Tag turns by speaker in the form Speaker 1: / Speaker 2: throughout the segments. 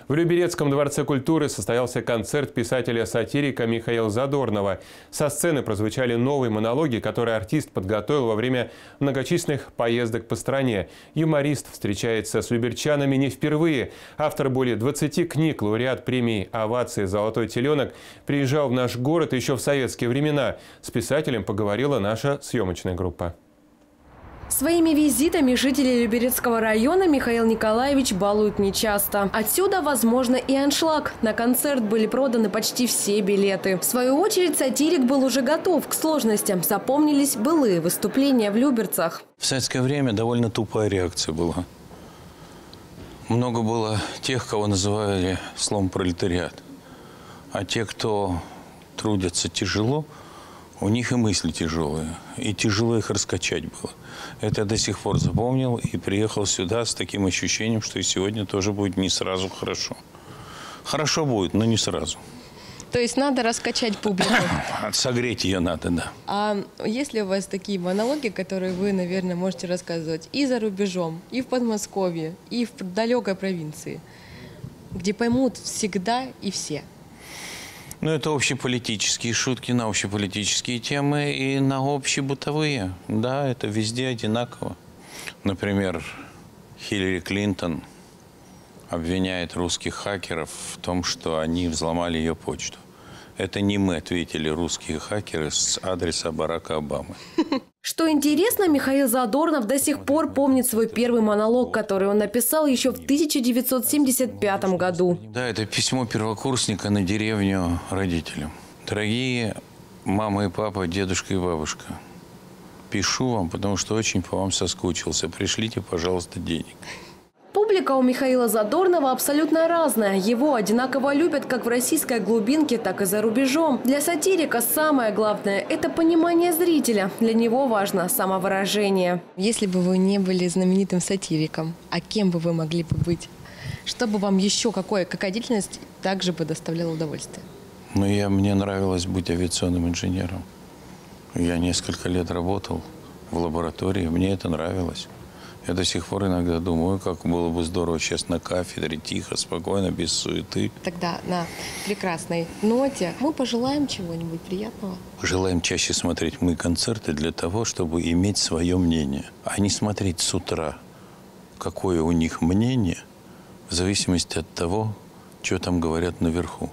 Speaker 1: В Люберецком дворце культуры состоялся концерт писателя-сатирика Михаила Задорнова. Со сцены прозвучали новые монологи, которые артист подготовил во время многочисленных поездок по стране. Юморист встречается с люберчанами не впервые. Автор более 20 книг, лауреат премии «Овации. Золотой теленок», приезжал в наш город еще в советские времена. С писателем поговорила наша съемочная группа.
Speaker 2: Своими визитами жители Люберецкого района Михаил Николаевич балует нечасто. Отсюда, возможно, и аншлаг. На концерт были проданы почти все билеты. В свою очередь, сатирик был уже готов к сложностям. Запомнились былые выступления в Люберцах.
Speaker 3: В советское время довольно тупая реакция была. Много было тех, кого называли словом пролетариат. А те, кто трудятся тяжело, у них и мысли тяжелые. И тяжело их раскачать было. Это я до сих пор запомнил и приехал сюда с таким ощущением, что и сегодня тоже будет не сразу хорошо. Хорошо будет, но не сразу.
Speaker 2: То есть надо раскачать публику?
Speaker 3: Согреть ее надо, да.
Speaker 2: А есть ли у вас такие монологи, которые вы, наверное, можете рассказывать и за рубежом, и в Подмосковье, и в далекой провинции, где поймут всегда и все?
Speaker 3: Ну, это общеполитические шутки на общеполитические темы и на общебытовые. Да, это везде одинаково. Например, Хиллари Клинтон обвиняет русских хакеров в том, что они взломали ее почту. Это не мы ответили, русские хакеры, с адреса Барака Обамы.
Speaker 2: Что интересно, Михаил Задорнов до сих пор помнит свой первый монолог, который он написал еще в 1975 году.
Speaker 3: Да, это письмо первокурсника на деревню родителям. Дорогие мама и папа, дедушка и бабушка, пишу вам, потому что очень по вам соскучился. Пришлите, пожалуйста, денег.
Speaker 2: Публика у Михаила Задорнова абсолютно разная. Его одинаково любят как в российской глубинке, так и за рубежом. Для сатирика самое главное – это понимание зрителя. Для него важно самовыражение. Если бы вы не были знаменитым сатириком, а кем бы вы могли бы быть? Что бы вам еще, какая деятельность также бы доставляла удовольствие?
Speaker 3: Ну, мне нравилось быть авиационным инженером. Я несколько лет работал в лаборатории, мне это нравилось. Я до сих пор иногда думаю, как было бы здорово сейчас на кафедре, тихо, спокойно, без суеты.
Speaker 2: Тогда на прекрасной ноте мы пожелаем чего-нибудь приятного.
Speaker 3: Желаем чаще смотреть мои концерты для того, чтобы иметь свое мнение, а не смотреть с утра, какое у них мнение, в зависимости от того, что там говорят наверху.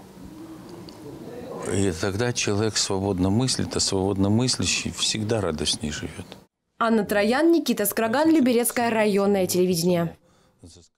Speaker 3: И тогда человек свободно мыслит, а свободно мыслящий всегда радостней живет.
Speaker 2: Анна Троян, Никита Скраган, Люберецкое районное телевидение.